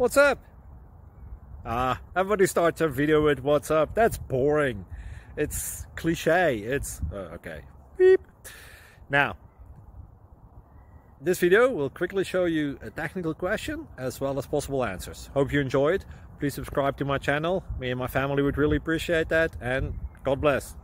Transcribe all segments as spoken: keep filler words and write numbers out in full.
What's up? Ah, everybody starts a video with what's up. That's boring. It's cliche. It's uh, okay. Beep. Now, this video will quickly show you a technical question as well as possible answers. Hope you enjoyed. Please subscribe to my channel. Me and my family would really appreciate that, and God bless.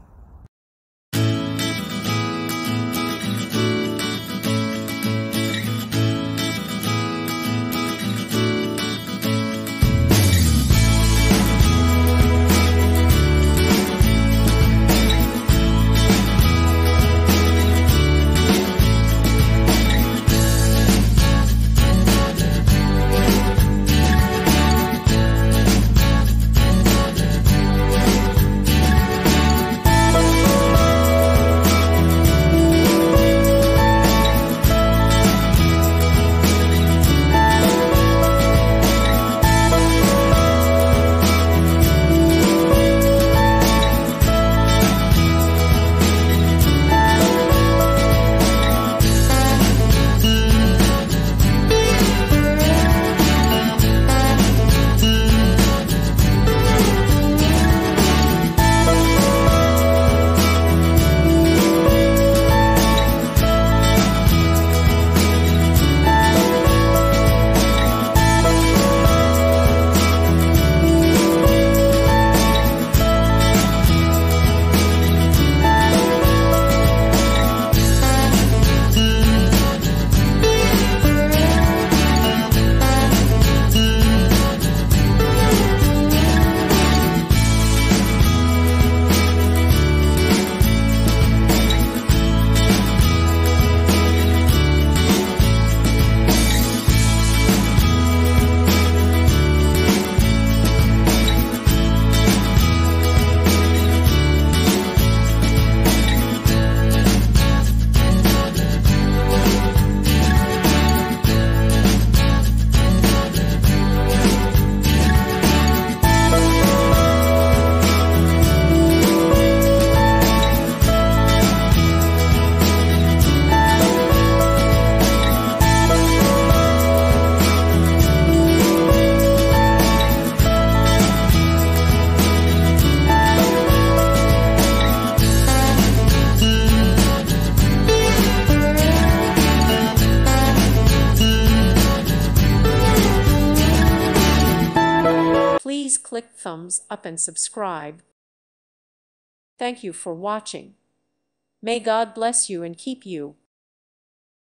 Please click thumbs up and subscribe. Thank you for watching. May God bless you and keep you.